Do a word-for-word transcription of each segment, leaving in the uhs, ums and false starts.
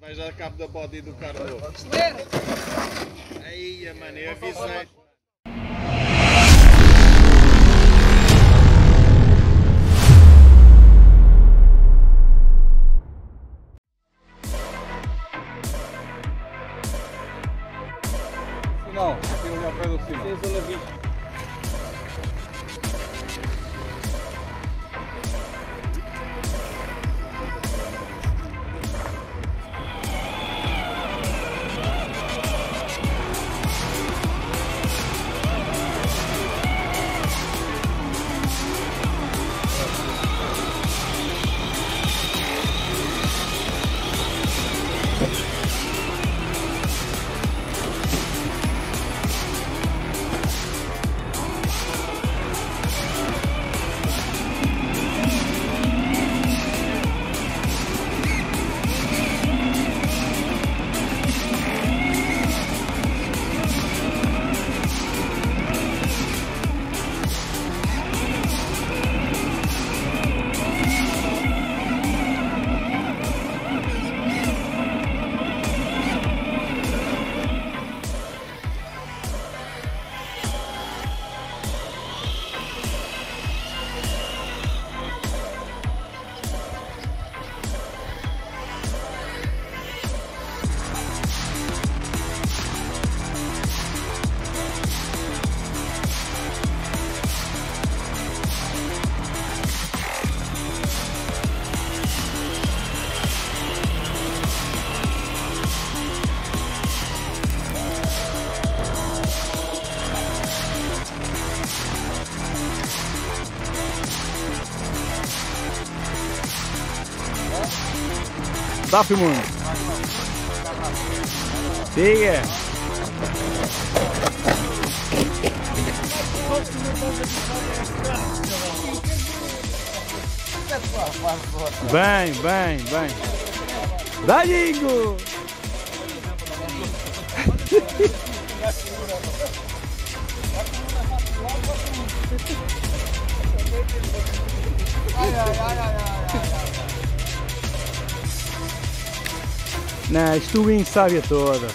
Vais dar cabo da body do carro novo. Aí, mano, eu avisei. Sinal, tem que olhar para o sinal. Tens a vista. Tá filmando? Siga! Bem, bem, bem! Dalingo! Ai, ai, ai, ai, ai, ai. Não, isto o sabe toda.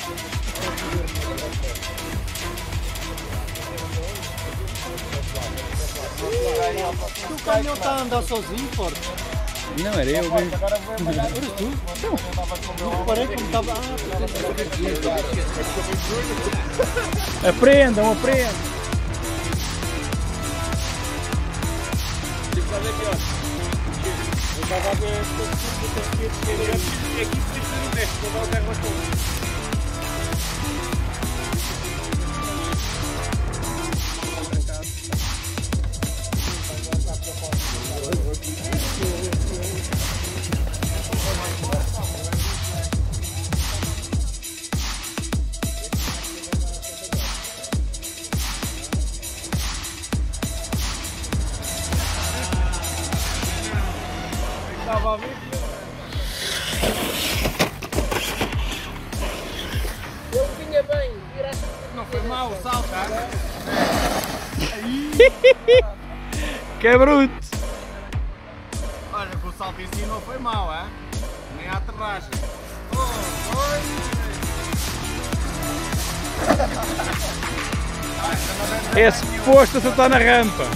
O caminhão está a andar sozinho, forte? Não, era eu mesmo. Eras tu? Eu reparei como estava. Ah, aprendam, aprendam. Eu estava a ver aqui se tem o resto, toda a terra toda. Estava a ver? Eu vinha bem, viraste. Não foi mal o salto, tá? Que é bruto! Olha, com o salto em si não foi mal, é? Nem a aterragem. Oh, foi! Esse posto só está na rampa.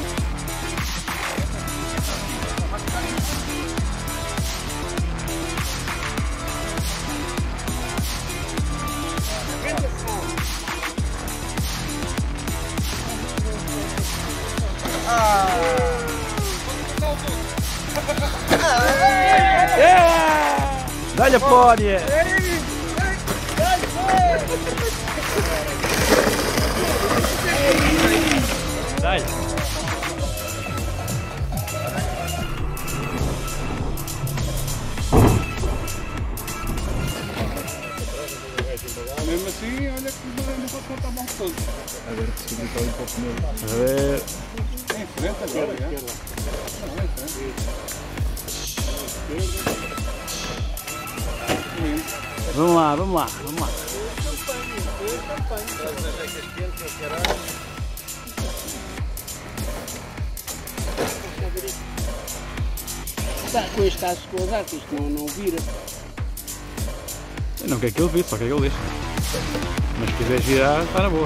Dá-lhe a pódia! Dá-lhe! Mesmo assim, olha que não pode contar mal todo. Agora que se gritar um pouco nele. A ver. Em frente agora, é? Não, em frente. Vamos lá, vamos lá, vamos lá. Está com este caso com azar, que isto não, não vira. Eu não quero que ele vire, só quero que ele deixe. Mas se quiser girar, está na boa.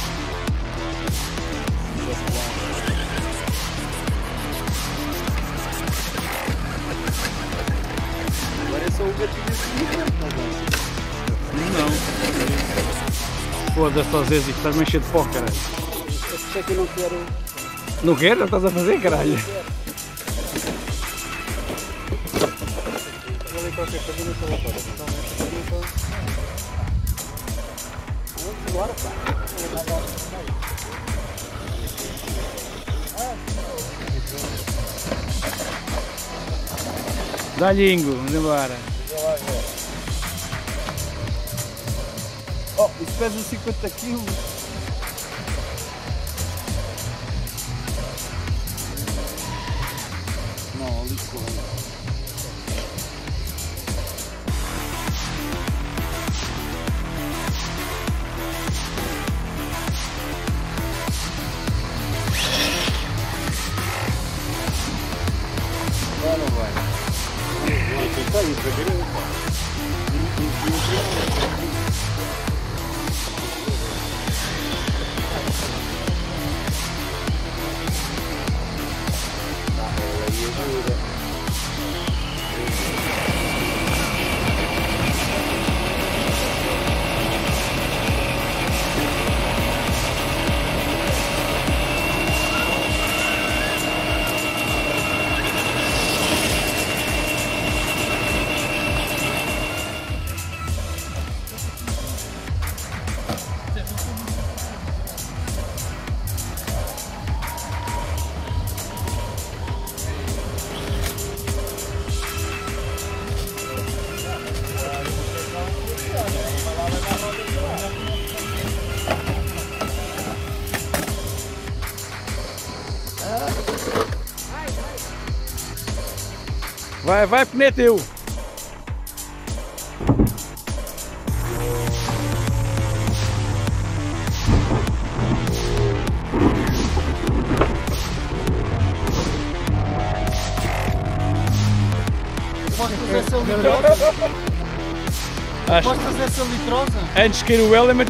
Agora é só o gatilho assim. Não. Foda-se às vezes, estás meio cheio de pó, caralho. Por é que eu não quero. Não quero? Já estás a fazer, caralho. Vou ali qualquer coisa no celular. Então, esta pergunta. Vamos embora, pá. Dá lingo, vamos embora. Oh, isso pesa cinquenta quilos. Não, ali corre. Vai ou não vai? Vai tentar ir para ver. Vai, vai, porque não é teu. Posso fazer essa litrosa? Acho Posso fazer essa litrosa? antes de cair o element.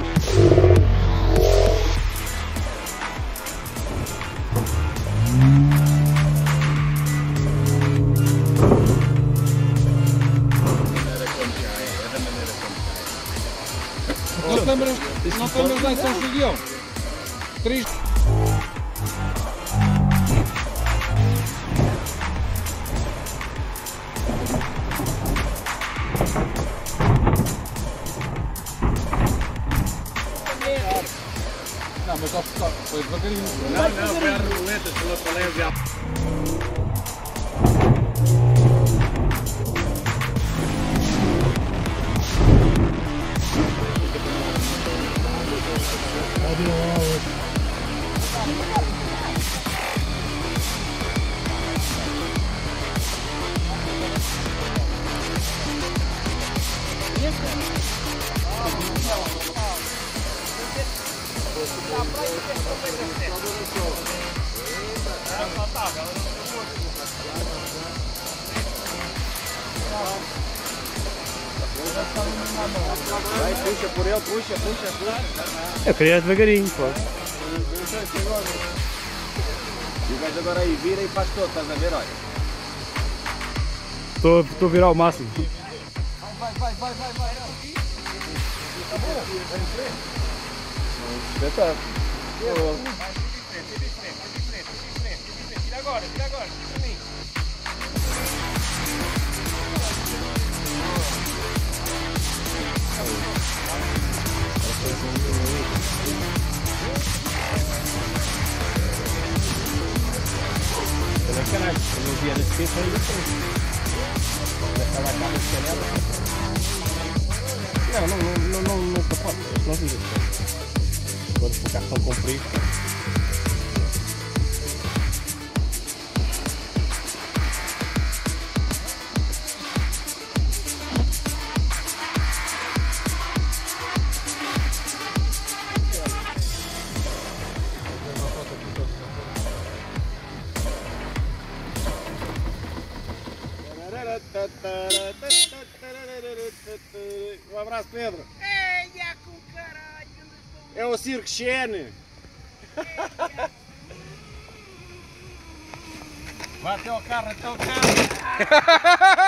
Não câmaras, não câmaras lá em São Julião. Três. Não, mas só foi devagarinho. Não, não, foi a roleta, pela Palésia. Vai, puxa por ele, puxa, puxa, puxa. Eu queria devagarinho, pô. E o gajo agora aí vira e faz todo, estás a ver, olha. Estou, estou a virar ao máximo. Vai, vai, vai, vai, vai. Espetáculo. Tira agora, tira agora, tira mim. Caralho, eu não via nesse tempo ainda tem. Essa lá acaba de canela. Não, não, não, não, não capota, não vira. Quando o cartão comprido. Um abraço, Pedro. Eia, com caralho. É o Circo Xene. Vai até ao carro, até ao carro.